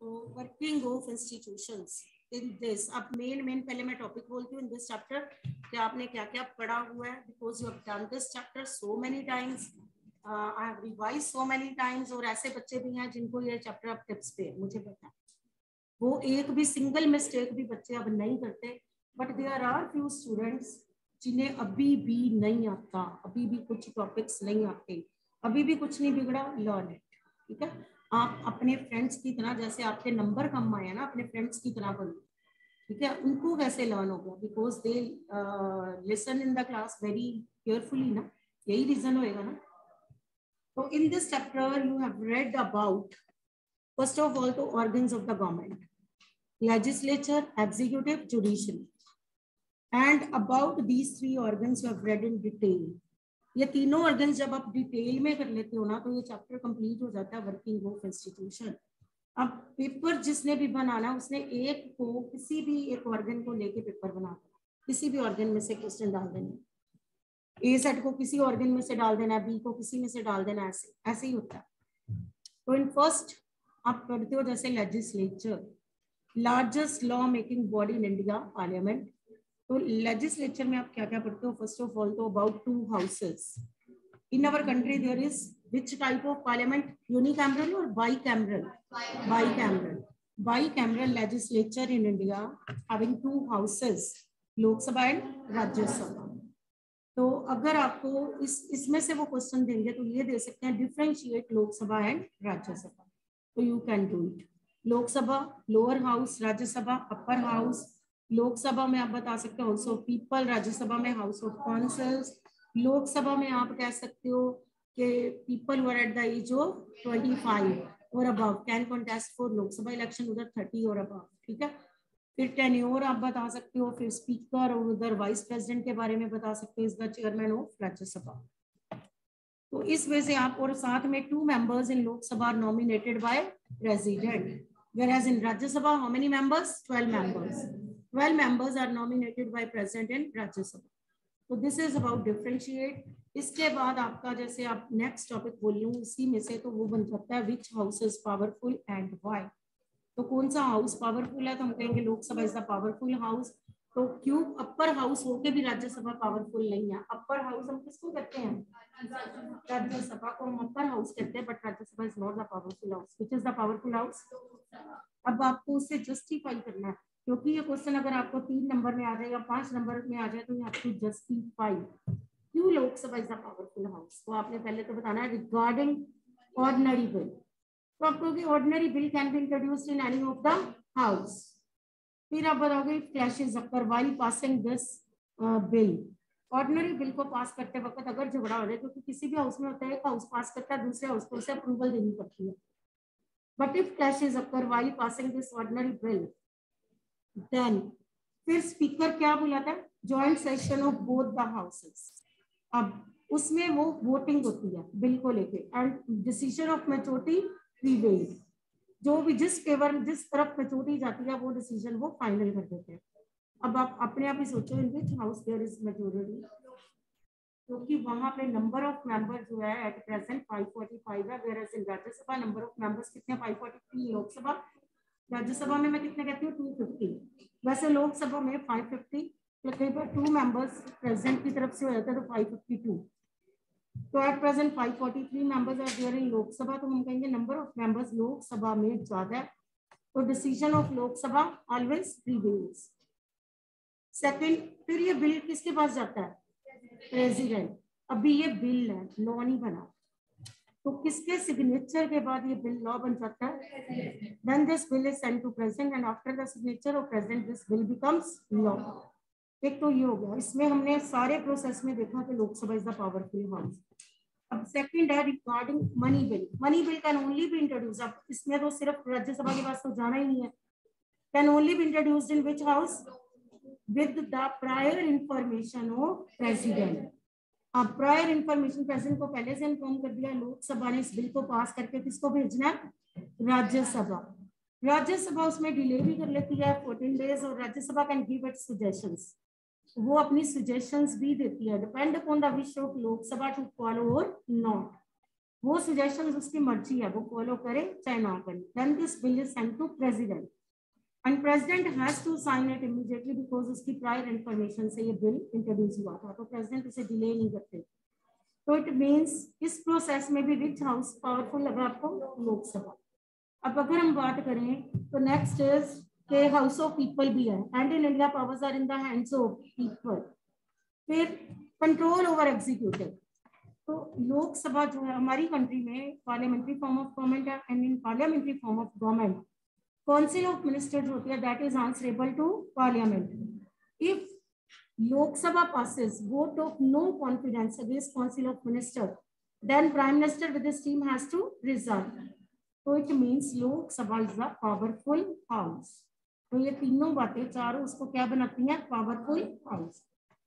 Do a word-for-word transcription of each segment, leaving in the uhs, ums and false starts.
तो working of institutions in this, अब main main पहले मैं टॉपिक बोलती हूँ इन दिस चैप्टर कि आपने क्या क्या पढ़ा हुआ है, because you have done this chapter so many times, I have revise so many times. और ऐसे बच्चे भी हैं जिनको ये चैप्टर अब टिप्स पे मुझे पता है, वो एक भी सिंगल मिस्टेक भी बच्चे अब नहीं करते, but there are few students जिन्हें अभी भी नहीं आता, अभी भी कुछ टॉपिक्स नहीं आते, अभी भी कुछ नहीं बिगड़ा, लर्न इट। ठीक है, आप अपने फ्रेंड्स की तरह, जैसे आपके नंबर कम आए ना, अपने फ्रेंड्स की तरह बोलो। ठीक है, उनको कैसे लर्न होगा, because they listen in the class very carefully ना, यही रीजन होएगा ना। तो in this chapter you have read about first of all the organs of the government, legislature, executive, judiciary, and about these three organs you have read in detail. ये तीनों organs जब आप detail में कर लेते हो ना, तो ये चैप्टर कंप्लीट हो जाता है वर्किंग ऑफ इंस्टीट्यूशन। अब पेपर जिसने भी बनाना, उसने एक को किसी भी एक ऑर्गन को लेके पेपर बना देना, किसी भी ऑर्गन में से क्वेश्चन डाल देना, ए सेट को किसी ऑर्गन में से डाल देना, बी को किसी में से डाल देना, ऐसे ऐसे ही होता है। तो इन फर्स्ट आप पढ़ते हो जैसे legislature, largest law making body in India, parliament. तो लेजिस्लेचर में आप क्या क्या पढ़ते हो, फर्स्ट ऑफ ऑल तो about two houses in our country there is which type of parliament, unicameral और bicameral, bicameral, bicameral legislature in India having two houses, Lok Sabha and Rajya Sabha. तो अगर आपको इस इसमें से वो क्वेश्चन देंगे तो ये दे सकते हैं डिफरेंशिएट लोकसभा एंड राज्यसभा, तो you can do it. Lok Sabha lower house, Rajya Sabha upper house. Lok Sabha में आप बता सकते हो हाउस ऑफ पीपल, राज्यसभा में हाउस ऑफ काउंसिल्स। लोकसभा में आप कह सकते हो कि people were at the age of twenty five और above can contest for Lok Sabha election, उधर थर्टी और अबव। ठीक है, फिर टेन्योर आप बता सकते हो, फिर स्पीकर और उधर वाइस प्रेसिडेंट के बारे में बता सकते हो, is the chairman of Rajya Sabha. तो इस वजह से आप, और साथ में two members in Lok Sabha nominated by president, whereas in Rajya Sabha how many members, twelve members, twelve members are nominated by president in Rajya Sabha. So this is about differentiate. इसके बाद आपका जैसे आप नेक्स्ट टॉपिक बोल लूँ इसी में से, तो वो बन सकता है which house is powerful and why. तो कौन सा हाउस पावरफुल है, तो हम कहेंगे Lok Sabha is the powerful house. तो क्यों अपर हाउस होके भी राज्यसभा पावरफुल नहीं है? अपर हाउस हम किसको कहते हैं? राज्यसभा को हम अपर हाउस कहते हैं, but Rajya Sabha is not the powerful house. Which is the powerful house? अब आपको उसे जस्टिफाई करना है, क्योंकि ये क्वेश्चन अगर आपको तीन नंबर में आ जाए या पांच नंबर में आ जाए तो आपको जस्टिफाई क्यों Lok Sabha is the powerful house. तो आपने पहले तो बताना है रिगार्डिंग ऑर्डिनरी बिल। तो आप कहोगे ordinary bill can be introduced in any of the house. फिर आप बताओगे clashes occur while passing this bill. Ordinary bill को पास करते वक्त अगर झगड़ा हो जाए, क्योंकि किसी भी हाउस में होता है, एक हाउस पास करता है, दूसरे हाउस को उसे अप्रूवल देनी पड़ती है। But if clashes occur while passing this ordinary bill, then फिर स्पीकर क्या बुलाता है? Joint session of both the houses. अब उसमें वो वोटिंग होती है बिल को लेके, and decision of majority prevail. जो भी जिस फेवर जिस तरफ मेजॉरिटी जाती है वो डिसीजन वो फाइनल कर देते हैं। अब आप अपने आप ही सोचो in which house there is majority, क्योंकि वहां पे नंबर ऑफ मेंबर जो है at present five forty five है, whereas in Rajya Sabha number of members कितने? Five forty three Lok Sabha, Rajya Sabha में मैं कितने कहती हूँ? Two fifty. वैसे लोकसभा में फाइव फिफ्टी, तो कई बार टू मेंबर्स प्रेसिडेंट की तरफ से हो जाता है तो फाइव फिफ्टी टू। तो at present five forty three members are there in Lok Sabha, तो हम कहेंगे नंबर ऑफ मेंबर्स लोकसभा में ज्यादा है, तो decision of Lok Sabha always prevails. Second, फिर ये बिल किसके पास जाता है? प्रेसिडेंट। अभी ये बिल है, लॉ नहीं बना, तो किसके सिग्नेचर के बाद ये बिल लॉ बन जाता है? Then this bill is sent to president and after the signature of president this bill becomes law. एक तो ये हो गया, इसमें हमने सारे प्रोसेस में देखा कि Lok Sabha is the powerful house. अब सेकंड है regarding money bill. Money bill can only be introduce, अब इसमें तो सिर्फ राज्यसभा के पास तो जाना ही नहीं है। Can only be introduced in which house? With the prior information of president. अब प्रायर इंफॉर्मेशन प्रेसिडेंट को पहले से इन्फॉर्म कर दिया, लोकसभा ने इस बिल को पास करके किसको भेजना है? राज्यसभा। राज्यसभा उसमें डिले भी कर लेती है फोर्टीन डेज, और Rajya Sabha can give its suggestions, वो अपनी सजेशंस भी देती है, depend upon the wish of Lok Sabha to follow और नॉट। वो सजेशंस उसकी मर्जी है, वो फॉलो करे चाहे ना करे. Then this bill is sent to president and president has to sign it immediately because उसकी प्रायर इन्फॉर्मेशन से ये बिल इंट्रोड्यूस हुआ था, तो प्रेसिडेंट इसे डिले नहीं करते. तो इट मीन्स इस प्रोसेस में भी विच हाउस पावरफुल लगा आपको? लोकसभा. अब अगर हम बात करें तो नेक्स्ट इज के हाउस ऑफ पीपल भी है, and in India powers are in the hands of people. फिर कंट्रोल ओवर एग्जीक्यूटिव. तो लोकसभा जो है हमारी कंट्री में पार्लियामेंट्री फॉर्म ऑफ गवर्नमेंट है, and in parliamentary form of government council of ministers होती है, that is answerable to parliament. If Lok Sabha passes vote of no confidence against council of minister, then prime minister with his team has to resign. So it means Lok Sabha is a powerful house. तो ये तीनों बातें चारों उसको क्या बनाती हैं? Powerful house.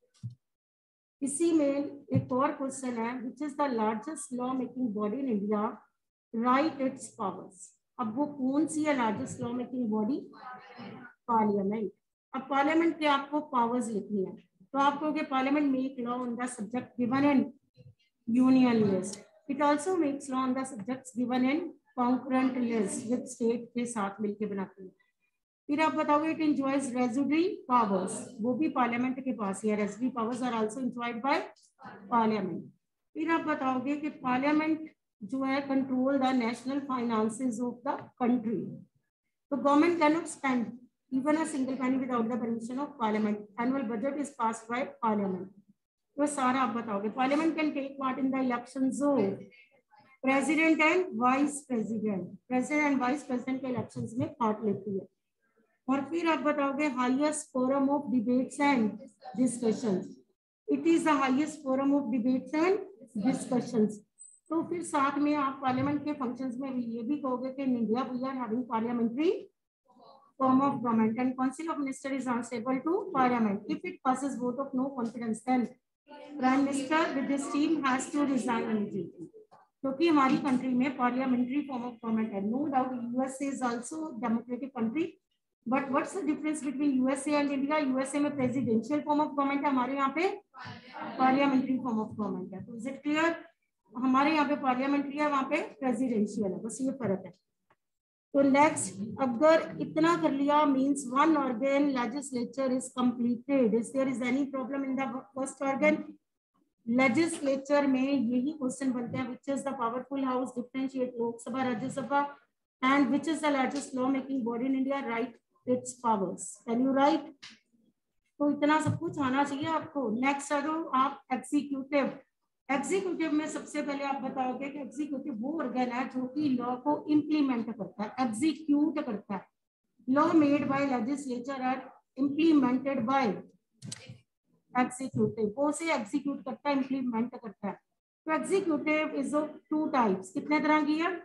इसी में एक और क्वेश्चन है, which is the largest law making body in India, right its powers. अब वो कौन सी है largest law making body? Parliament. अब पार्लियामेंट के आपको पावर्स लिखनी है, तो आप कहोगे parliament make law on the subject given in union list. It also makes law on the subjects given in concurrent list with state के साथ मिलकर बनाती है. फिर आप बताओगे इट एंजॉयज रेजिडरी पावर्स, वो भी पार्लियामेंट के पास ही है. Residuary powers are also enjoyed by parliament. फिर आप बताओगे कि पार्लियामेंट जो है control the national finances of the country. तो government can not spend even a single penny without the permission of parliament. Annual budget is passed by parliament. तो सारा आप बताओगे. Parliament can take part in the elections of president and vice president. President and vice president के elections में part लेती है. और फिर आप बताओगे highest forum of debates and discussions. It is the highest forum of debates and discussions. तो फिर साथ में आप पार्लियामेंट के फंक्शंस में भी ये भी कहोगे कि in India we are having parliamentary form of government and council of minister is answerable to parliament. If it passes vote of no confidence, then prime minister with his team has to resign immediately. क्योंकि हमारी country में parliamentary form of government है. No doubt USA is also democratic country, but what's the difference between USA and India? USA में presidential form of government है, हमारे यहाँ पे parliamentary form of government है. तो इज इट क्लियर? हमारे यहाँ पे पार्लियामेंट्री है, वहाँ पे प्रेसिडेंशियल है, बस ये फर्क है. तो नेक्स्ट, अगर इतना कर लिया means one organ legislature is completed. Is there is any problem in the first organ? Legislature में यही क्वेश्चन बनते हैं, which is the powerful house, differentiate Lok Sabha Rajya Sabha, and which is the largest law making body in India, right its powers. Can you write? तो इतना सब कुछ आना चाहिए आपको. नेक्स्ट आ जाओ आप एग्जीक्यूटिव. एग्जीक्यूटिव में सबसे पहले आप बताओगे कि एग्जीक्यूटिव वो ऑर्गन है जो कि लॉ को इंप्लीमेंट करता है, एग्जीक्यूट करता है. Law made by legislature are implemented by executive. वो से एग्जीक्यूट करता है, इंप्लीमेंट करता है. तो executive is of two types. कितने तरह की है?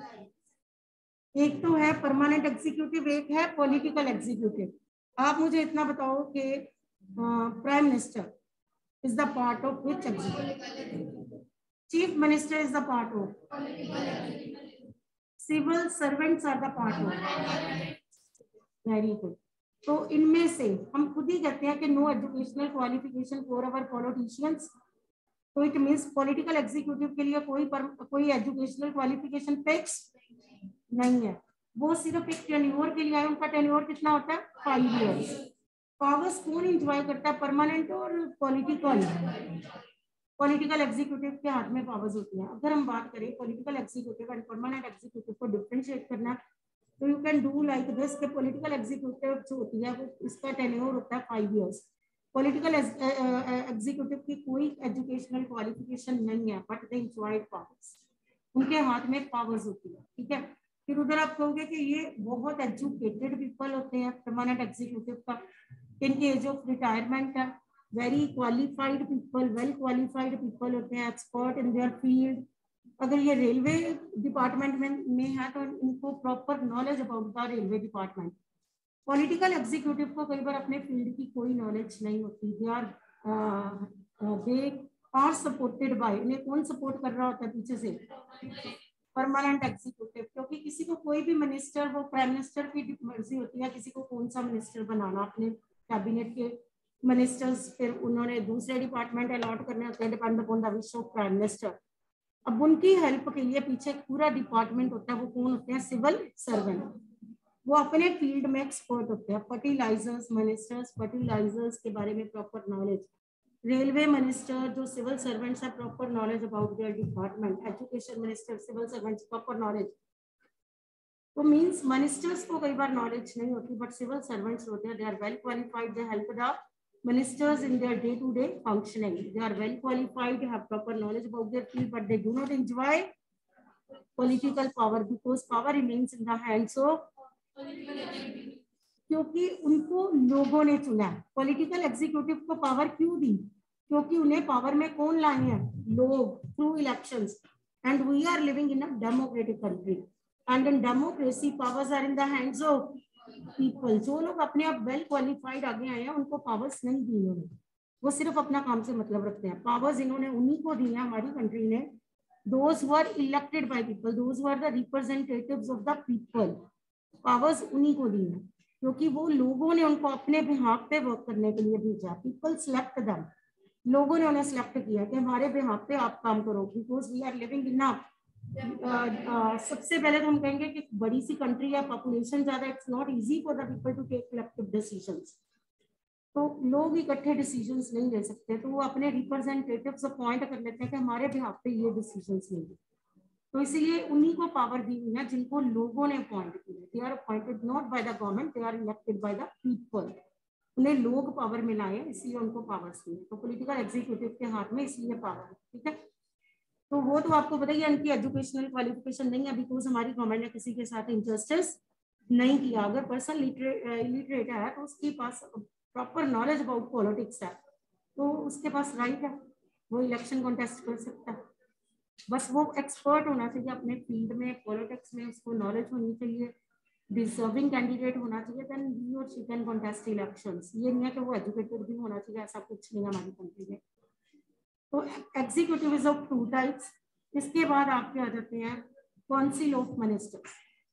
एक तो है परमानेंट एग्जीक्यूटिव, एक है पॉलिटिकल एग्जीक्यूटिव. आप मुझे इतना बताओ कि prime minister is the part of which executive? Chief minister is the part of. Civil servants are the part of. Very good. तो इनमें से हम खुद ही कहते हैं कि no educational qualification for our politicians. तो इट मीन्स पॉलिटिकल एग्जीक्यूटिव के लिए कोई पर, कोई एजुकेशनल क्वालिफिकेशन फिक्स नहीं है. वो सिर्फ एक टेन्योर के लिए है. उनका टेन्योर कितना होता है? Five years. पावर्स कौन इंजॉय करता है? परमानेंट और पॉलिटिकल. पॉलिटिकल एग्जीक्यूटिव के हाथ में पावर्स होती हैं. अगर हम बात करें political executive and permanent executive को डिफरेंशिएट करना, तो you can do like this के पॉलिटिकल एग्जीक्यूटिव जो होती है वो इसका टेन्योर होता है फाइव इयर्स. पॉलिटिकल एग्जीक्यूटिव की कोई एजुकेशनल क्वालिफिकेशन नहीं है, बट दे एंजॉय पावर्स. उनके हाथ में पावर्स होती है. ठीक है. फिर उधर आप कहोगे कि ये बहुत एजुकेटेड पीपल होते हैं परमानेंट एग्जीक्यूटिव का. इनके एज ऑफ रिटायरमेंट है. Very qualified people, well qualified people होते हैं, एक्सपर्ट इन देयर फील्ड. अगर ये रेलवे डिपार्टमेंट में, में है तो इनको proper knowledge about the railway department. Political executive को कई बार अपने फील्ड की कोई नॉलेज नहीं होती. They are they are supported by. इन्हें कौन सपोर्ट कर रहा होता है पीछे से? Permanent executive. क्योंकि किसी को कोई भी मिनिस्टर, वो प्राइम मिनिस्टर की मर्जी होती है किसी को कौन सा मिनिस्टर बनाना. अपने कैबिनेट के मिनिस्टर्स फिर उन्होंने दूसरे डिपार्टमेंट अलॉट करने होते हैं, depend upon the wish of prime minister. अब उनकी हेल्प के लिए पीछे पूरा डिपार्टमेंट होता है, वो कौन होते हैं? Civil servant. वो अपने फील्ड में एक्सपर्ट होते हैं। फर्टिलाइजर्स मिनिस्टर्स, फर्टिलाइजर्स के बारे में प्रॉपर नॉलेज। रेलवे मिनिस्टर जो सिविल सर्वेंट्स है, proper knowledge about their department. Education minister civil servants, proper knowledge. तो मींस मिनिस्टर्स को कई बार नॉलेज नहीं होती, बट सिविल सर्वेंट्स होते हैं, they are well qualified, they help the ministers in their day to day functioning. They are well qualified, have proper knowledge about their field, but they do not enjoy political power because power remains in the hands of, क्योंकि उनको लोगों ने चुना। Political executive को power क्यों दी? क्योंकि उन्हें power में कौन लाए हैं? लोग, through elections. And we are living in a democratic country, and in democracy powers are in the hands of people. जो लोग अपने आप वेल क्वालिफाइड आगे आए हैं, उनको पावर्स नहीं दी इन्होंने, वो सिर्फ अपना काम से मतलब रखते हैं। पावर्स इन्होंने उन्हीं को दी है हमारी कंट्री ने, those who are elected by people, those who are the representatives of the people. Powers उन्हीं को दी है क्योंकि वो लोगों ने उनको अपने बिहाफ पे वर्क करने के लिए भेजा। पीपल सिलेक्ट देम, लोगों ने उन्हें सिलेक्ट किया कि हमारे बिहाफ पे आप काम करो, because we are living in a Uh, uh, सबसे पहले तो हम कहेंगे कि बड़ी सी कंट्री है, पॉपुलेशन ज्यादा, it's not easy for the people to take collective decisions. तो लोग इकट्ठे डिसीजंस नहीं ले सकते, तो वो अपने रिप्रेजेंटेटिव्स अपॉइंट कर लेते हैं कि हमारे बिहाफ पे ये डिसीजंस लेंगे। तो इसीलिए उन्हीं को पावर दी हुई है जिनको लोगों ने अपॉइंट किया। They are appointed not by the government, they are elected by the people. उन्हें लोग पावर में लाए, इसलिए उनको पावर्स दी। तो पॉलिटिकल एग्जीक्यूटिव के हाथ में इसलिए पावर है, ठीक है। तो वो तो आपको पता ही है, इनकी एजुकेशनल क्वालिफिकेशन नहीं है, बिकॉज हमारी गवर्नमेंट ने किसी के साथ इंजस्टिस नहीं किया। अगर पर्सन इलिटरेट है तो उसके पास प्रॉपर नॉलेज अबाउट पॉलिटिक्स है, तो उसके पास राइट है, वो इलेक्शन कॉन्टेस्ट कर सकता है। बस वो एक्सपर्ट होना चाहिए अपने फील्ड में, पॉलिटिक्स में उसको नॉलेज होनी चाहिए, डिजर्विंग कैंडिडेट होना चाहिए, देन ही और शी कैन कॉन्टेस्ट इलेक्शंस। ये नहीं है कि वो एजुकेटेड भी होना चाहिए, ऐसा कुछ नहीं है हमारी कंट्री में। तो executive is of two types. इसके बाद आपके आ जाते हैं council of ministers.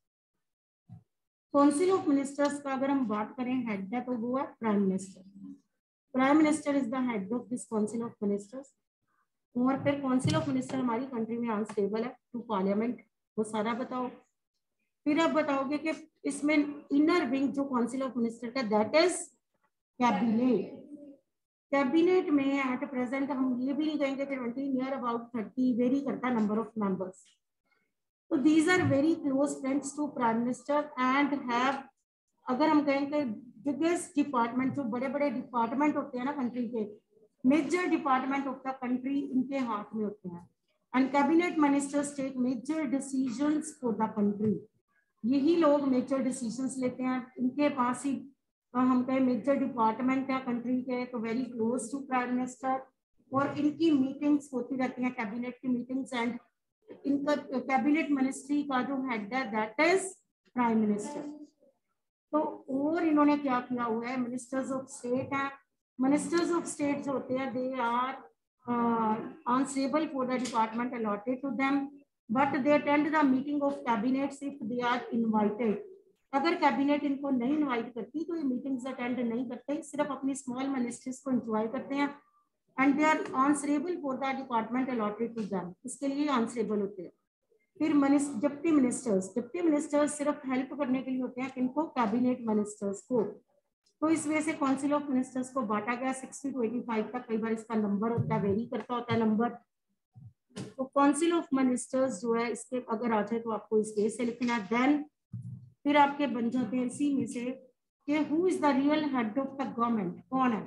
Council of ministers का अगर हम बात करें हेड है तो वो है prime minister. Prime minister is the head of this council of ministers. और फिर काउंसिल ऑफ मिनिस्टर हमारी कंट्री में अनस्टेबल है टू पार्लियामेंट, वो सारा बताओ। फिर आप बताओगे कि इसमें इनर विंग जो काउंसिल ऑफ मिनिस्टर का, दैट इज कैबिनेट। कैबिनेट में एट प्रेजेंट हम ये भी नहीं कहेंगे कि twenty near about thirty, very करता नंबर ऑफ मेंबर्स। तो these are very close friends to prime minister and have, अगर हम कहेंगे बिगेस्ट डिपार्टमेंट, जो बड़े बड़े डिपार्टमेंट होते हैं ना कंट्री के, major department of the country इनके हाथ में होते हैं। And cabinet ministers take major decisions for the country. यही लोग मेजर डिसीजंस लेते हैं, इनके पास ही हम कहें मेजर डिपार्टमेंट है कंट्री के, तो very close to prime minister. और इनकी मीटिंग्स होती रहती हैं, कैबिनेट की मीटिंग्स। एंड इनका कैबिनेट मिनिस्ट्री का जो हेड है दैट इज प्राइम मिनिस्टर। तो और इन्होंने क्या किया हुआ है, मिनिस्टर्स ऑफ स्टेट है। मिनिस्टर्स ऑफ स्टेट जो होते हैं, they are answerable for the department allotted to them, but they attend the meeting of cabinets if they are invited. अगर कैबिनेट इनको नहीं इनवाइट करती तो ये मीटिंग्स अटेंड नहीं करते, सिर्फ अपनी स्मॉल मिनिस्ट्रीज को एंजॉय करते हैं। And they are answerable for the department allotted to them, इसके लिए आंसरेबल होते हैं। फिर डिप्टी मिनिस्टर्स, डिप्टी मिनिस्टर्स सिर्फ हेल्प करने के लिए होते हैं किनको, कैबिनेट मिनिस्टर्स को। तो इस वजह से काउंसिल ऑफ मिनिस्टर्स को बांटा गया सिक्सटी टू एटी फाइव तक। कई बार इसका नंबर होता है, वेरी करता होता है नंबर। तो काउंसिल ऑफ मिनिस्टर्स जो है, इसके अगर आ जाए तो आपको इस वे से लिखना है। देन फिर आपके बन जाते हैं इसी में से कि who is the real head of the government, कौन है।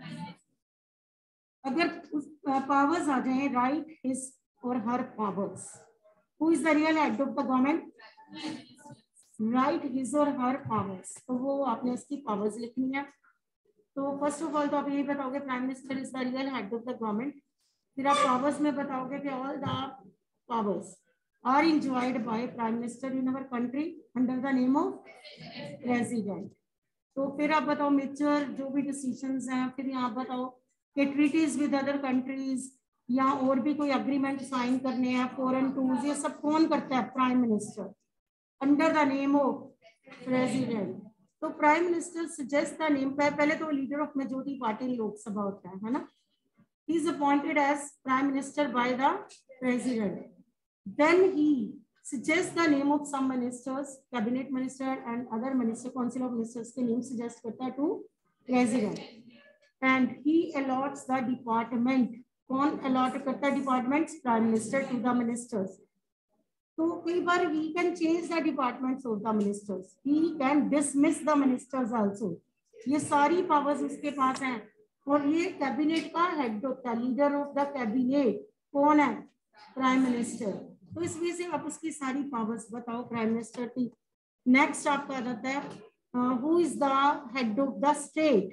अगर उस पावर्स आ जाए, write his or her powers, who is the real head of the government, write his or her powers, तो वो आपने इसकी पावर्स लिखनी है। तो फर्स्ट ऑफ ऑल तो आप यही बताओगे prime minister is the real head of the government. फिर आप पावर्स में बताओगे कि all the powers are enjoyed by prime minister in our country under the name of president। तो फिर आप बताओ मेजर जो भी डिसीजंस हैं। फिर यहाँ बताओ कि ट्रीटीज विद अदर कंट्रीज या और भी कोई अग्रीमेंट साइन करने हैं, फॉरेन टूर्स, ये सब कौन करता है, prime minister under the name of president. तो prime minister suggest the name, पहले तो leader of majority party Lok Sabha होता है, है ना। He is appointed as prime minister by the president. Then he suggests the name of some ministers, cabinet minister and other minister, council of ministers के name suggest करता है to president. And he allots the department. कौन allot करता है departments? Prime minister to the ministers. तो कई बार he can change the departments of the ministers. He can dismiss the ministers also. ये सारी powers उसके पास हैं. और ये कैबिनेट का हेड होता है, लीडर ऑफ द कैबिनेट कौन है? Prime minister. तो इस वजह से आप उसकी सारी पावर्स बताओ प्राइम मिनिस्टर की. नेक्स्ट आपका आ जाता है who is the head of the state?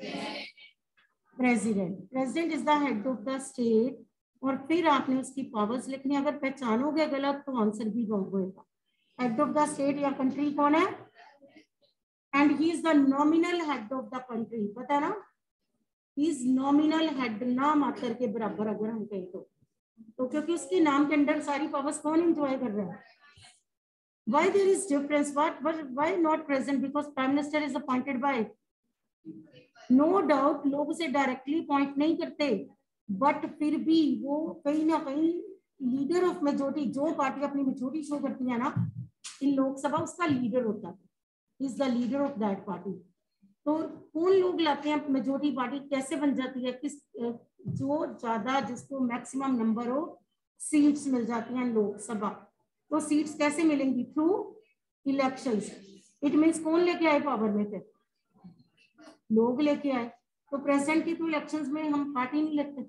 President. President is the head of the state. और फिर आपने उसकी पावर्स लिखनी. अगर पहचानोगे गलत तो आंसर भी रॉन्ग होगा. हेड ऑफ द स्टेट या कंट्री कौन है? And he is the nominal head of the country. पता है ना, ही इज नॉमिनल हेड, नाम आकर के बराबर अगर हम कहें तो. तो क्योंकि उसके नाम के अंदर सारी पावर्स कौन एंजॉय कर रहा है? Why there is difference? What why not present? Because prime minister is appointed by. No doubt लोग उसे डायरेक्टली अपॉइंट नहीं करते, बट फिर भी वो कहीं ना कहीं लीडर ऑफ मेजोरिटी, जो पार्टी अपनी मेजोरिटी शो करती है ना इन लोकसभा, उसका लीडर होता है. Is the leader of that party. तो कौन लोग लाते हैं मेजोरिटी पार्टी कैसे बन जाती है? किस जो ज्यादा, जिसको मैक्सिमम नंबर हो सीट्स मिल जाती हैं लोकसभा. तो सीट्स कैसे मिलेंगी? Through elections. इट मींस कौन लेके आए पावर में? फिर लोग लेके आए. तो प्रेसिडेंट की तो इलेक्शंस में हम पार्टी नहीं लगते.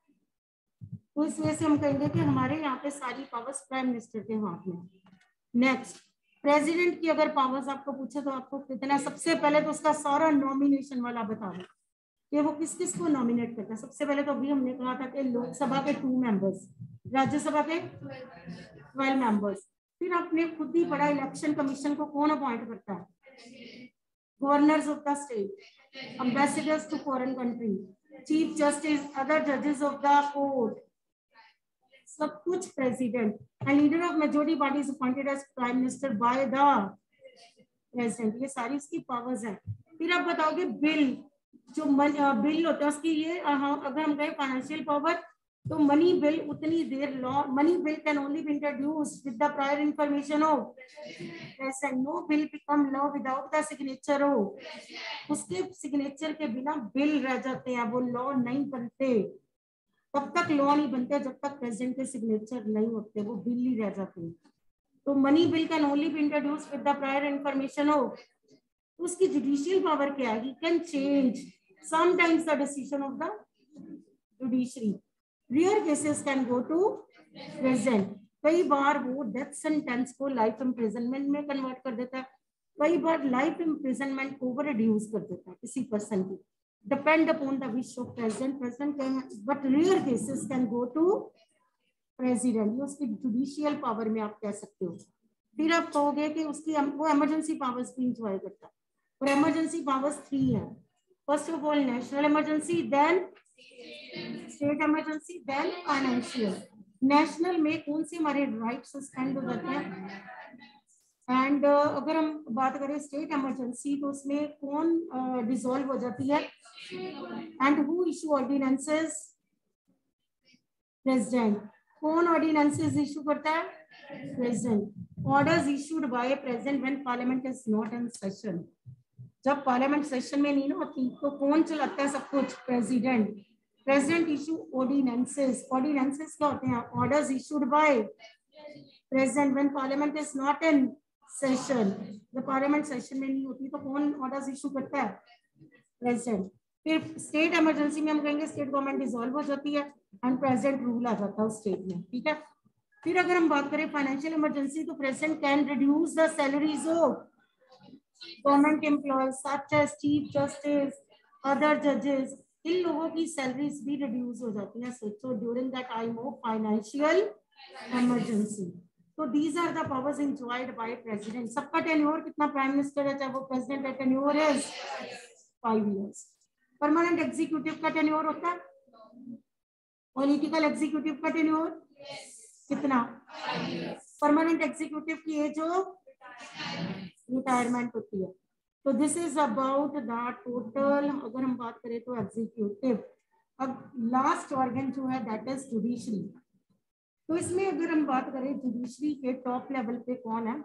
तो इस वजह से हम कहेंगे कि हमारे यहाँ पे सारी पावर्स प्राइम मिनिस्टर के हाथ में. नेक्स्ट, प्रेसिडेंट की अगर पावर्स आपको पूछे तो आपको कितना? सबसे पहले तो उसका सारा नॉमिनेशन वाला बता दो कि वो किस किस को नॉमिनेट करता है. सबसे पहले तो अभी हमने कहा था कि लोकसभा के टू मेंबर्स, राज्यसभा के ट्वेल्व मेंबर्स. फिर आपने खुद ही पढ़ा इलेक्शन कमीशन को कौन अपॉइंट करता है? Governors of the state, ambassadors to foreign country, chief justice, other जजेस ऑफ द कोर्ट, सब कुछ president. And leader of majority party is appointed as prime minister by the president. ये सारी इसकी पावर्स हैं. फिर आप बताओगे बिल, जो बिल होता है उसकी ये, अगर हम कहें फाइनेंशियल पावर, तो मनी बिल उतनी देर law, money bill can only be introduced with the prior information of president. No bill become law without the signature of. उसके सिग्नेचर के बिना बिल रह जाते हैं, वो लॉ नहीं बनते. तब तक लॉ नहीं बनते जब तक प्रेसिडेंट के सिग्नेचर नहीं होते, वो बिल ही रह जाते हैं. तो money bill can only be introduced with the prior information of. उसकी जुडिशियल पावर क्या है? He can change sometimes the decision of the judiciary. Rare cases can go to president. कई बार वो डेथ सेंटेंस को लाइफ इम्प्रिजनमेंट में convert कर देता है, कई बार लाइफ इम्प्रिजनमेंट को रिड्यूस कर देता है किसी पर्सन की. Depend upon the wish of president. President but rare cases can go to president. ये उसकी जुडिशियल पावर में आप कह सकते हो. फिर आप कहोगे कि उसकी वो इमरजेंसी पावर्स भी इंजॉय करता है. और इमरजेंसी पावर्स थ्री है. First of all, national emergency, then state emergency, then financial. National में कौन से हमारे राइट सस्पेंड हो जाते हैं? एंड uh, अगर हम बात करें स्टेट इमरजेंसी तो उसमें कौन डिसॉल्व uh, हो जाती है? And who issue ordinances? President. कौन ऑर्डिनेंसेस इशू करता है? प्रेसिडेंट. Orders issued by president when parliament is not in session. जब पार्लियामेंट सेशन में नहीं होती तो कौन चलाता है सब कुछ? President. President issue ordinances. Ordinances क्या होते हैं? Orders issued by president when parliament is not in session. जब पार्लियामेंट सेशन में नहीं होती तो कौन ऑर्डर्स इशू करता है? प्रेसिडेंट. फिर स्टेट इमरजेंसी में हम कहेंगे स्टेट गवर्नमेंट डिसॉल्व हो जाती है एंड प्रेसिडेंट रूल आ जाता है उस स्टेट में. ठीक है. फिर अगर हम बात करें फाइनेंशियल इमरजेंसी तो president can reduce the salaries of government employees such as chief justice, other जजेस. इन लोगों की सैलरीज भी रिड्यूस हो जाती हैं so during the time of financial emergency. तो these are the powers enjoyed by president. सबका टेन्योर कितना? प्राइम मिनिस्टर है चाहे वो प्रेसिडेंट है, tenure is five years. Permanent executive का टेन्योर होता है. पॉलिटिकल एग्जीक्यूटिव का टेन्योर कितना? परमानेंट एग्जीक्यूटिव की एज ऑफ रिटायरमेंट होती है. तो this is about the total. अगर हम बात करें तो एग्जीक्यूटिव. अब लास्ट ऑर्गन जो है दैट इज जुडिशरी. तो इसमें अगर हम बात करें जुडिशरी के टॉप लेवल पे कौन है,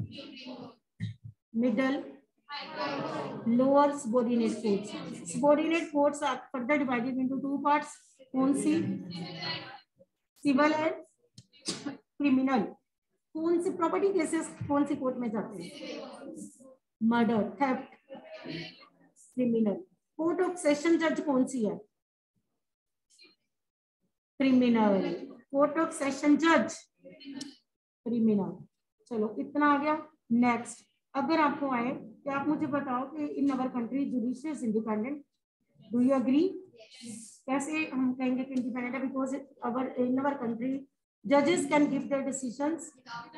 middle, lower, subordinate courts. Subordinate courts are further divided into two parts, कौन सी, सिविल एंड क्रिमिनल। कौन सी प्रॉपर्टी केसेस कौन सी कोर्ट में जाते हैं, murder, theft, criminal. Court of session जज कौन सी है, क्रिमिनल। कोर्ट ऑफ सेशन जज क्रिमिनल। चलो इतना आ गया। नेक्स्ट, अगर आपको आए कि आप मुझे बताओ कि in our country judiciary is independent, do you agree? कैसे हम कहेंगे कि इंडिपेंडेंट है? Because our in our country जजेस कैन गिव देयर डिसीजंस।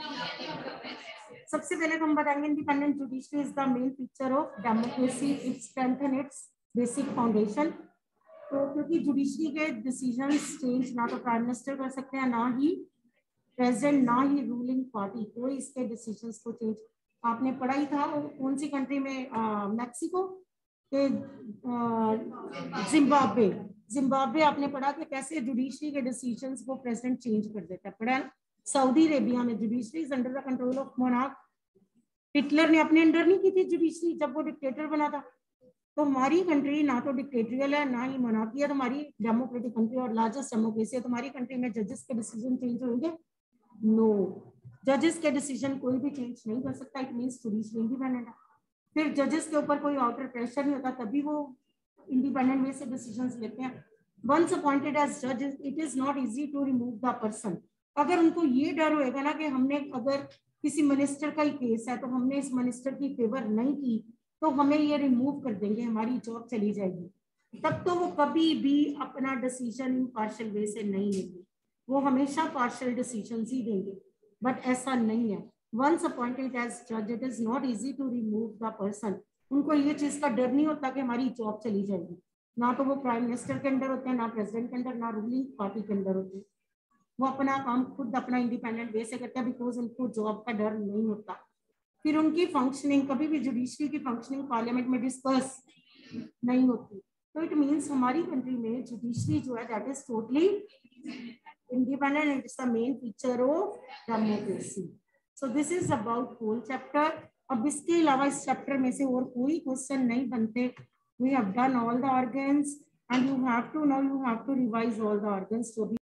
सबसे पहले हम बताएंगे independent judiciary is the main feature of democracy, it strengthen its basic foundation. तो क्योंकि जुडिशरी के डिसीजंस चेंज ना तो प्राइम मिनिस्टर कर सकते हैं, ना ही प्रेसिडेंट, ना ही रूलिंग पार्टी, कोई इसके डिसीजंस को चेंज। आपने पढ़ा ही था कौन सी कंट्री में, मैक्सिको के, जिम्बाब्वे, जिम्बाब्वे आपने पढ़ा कि कैसे जुडिशरी के डिसीजंस को प्रेसिडेंट चेंज कर देता है, पढ़ा। सऊदी अरेबिया में judiciary is under the control of monarch. Hitler ने अपने अंडर नहीं की थी जुडिशरी जब वो डिक्टेटर बना था। तो हमारी कंट्री ना तो डिक्टेटरियल है ना ही मोनार्की है, तो हमारी डेमोक्रेटिक कंट्री और लार्जेस्ट डेमोक्रेसी है। तो हमारी कंट्री में जजेस के डिसीजन चेंज होंगे? नो, जजेस के डिसीजन कोई भी चेंज नहीं कर सकता। इट मींस जुडिशरी इंडिपेंडेंट है। फिर जजेस के ऊपर कोई आउटर प्रेशर नहीं होता, तभी वो इंडिपेंडेंट वे से डिसीजंस लेते हैं। वंस अपॉइंटेड एज जज, it is not easy to remove the person. अगर उनको ये डर होएगा ना कि हमने अगर किसी मिनिस्टर का ही केस है तो हमने इस मिनिस्टर की फेवर नहीं की तो हमें ये रिमूव कर देंगे, हमारी जॉब चली जाएगी, तब तो वो कभी भी अपना डिसीजन पार्शियल वे से नहीं लेंगे, वो हमेशा पार्शियल डिसीजन ही देंगे। बट ऐसा नहीं है। वंस अपॉइंटेड एज जज, it is not easy to remove the person. उनको ये चीज का डर नहीं होता कि हमारी जॉब चली जाएगी। ना तो वो प्राइम मिनिस्टर के अंडर होते हैं, ना प्रेसिडेंट के अंडर, ना रूलिंग पार्टी के अंडर होते हैं। वो अपना काम खुद अपना इंडिपेंडेंट वे से करते हैं, बिकॉज उनको जॉब का डर नहीं होता। फिर उनकी फंक्शनिंग, कभी भी जुडिशरी की फंक्शनिंग पार्लियामेंट में डिस्कस नहीं होती। तो इट मीन्स हमारी कंट्री में जुडिशरी जो है that is totally independent, it's the main feature of democracy. So this is about whole chapter. अब इसके अलावा इस चैप्टर में से और कोई क्वेश्चन नहीं बनते। We have done all the organs and you have to now you have to revise all the organs.